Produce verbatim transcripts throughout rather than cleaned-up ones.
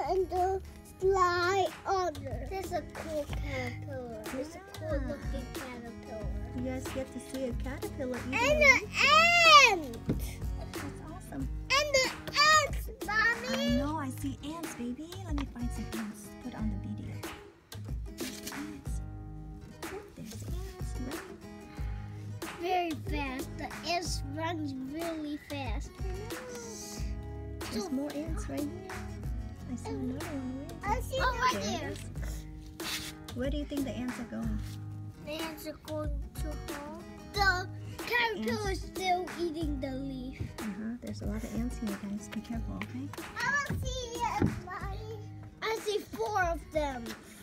and the fly under. This is a cool caterpillar. This is a cool looking caterpillar. You guys get to see a caterpillar eating And a the leaf. ant. That's awesome. And the ants, I mommy. know, I see ants, baby. Let me find some ants. Put on the video. There's ants. Oh, there's ants. Right. Very fast. The ants runs really fast. There's more ants right here. I see another one. I see Where right is it? there. There it is. Where do you think the ants are going? The ants are going to home. The caterpillar is still eating the leaf. Uh-huh. There's a lot of ants here, guys. Be careful, okay? I don't see it, mommy. I see four of them.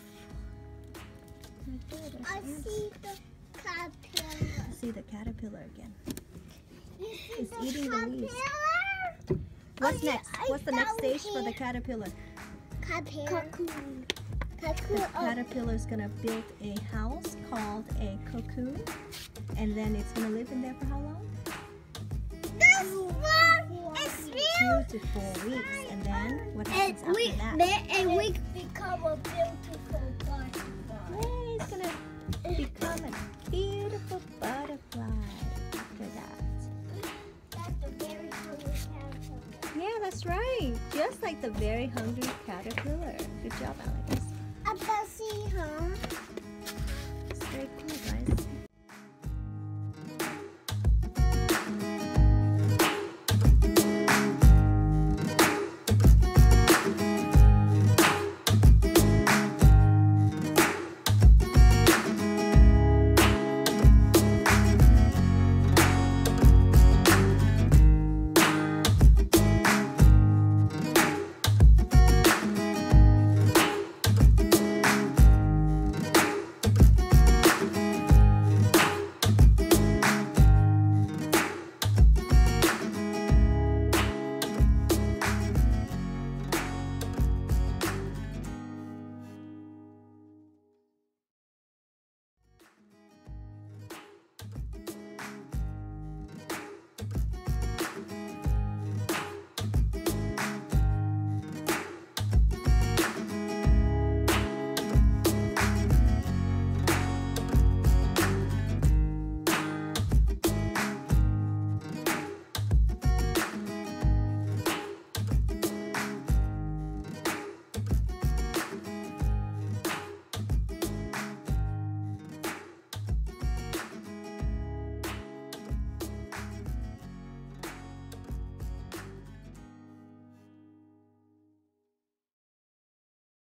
Right there, there's I ants. see the caterpillar. I see the caterpillar again. You see It's the eating the leaves. caterpillar? What's Oh, yeah, next? I What's the next found stage for the it. caterpillar? Caterpillar. Cocoon. The Cocoon. Oh, caterpillar is gonna build a house called a cocoon, and then it's gonna live in there for how long? this one is real. Two to four weeks, and then what And happens after we, that? then, and we become a beautiful butterfly. Yay, it's gonna become a beautiful butterfly after that. That's a very hungry caterpillar. Yeah, that's right. Just like the very hungry caterpillar. Good job, Alex. I can see her. It's very cool, guys.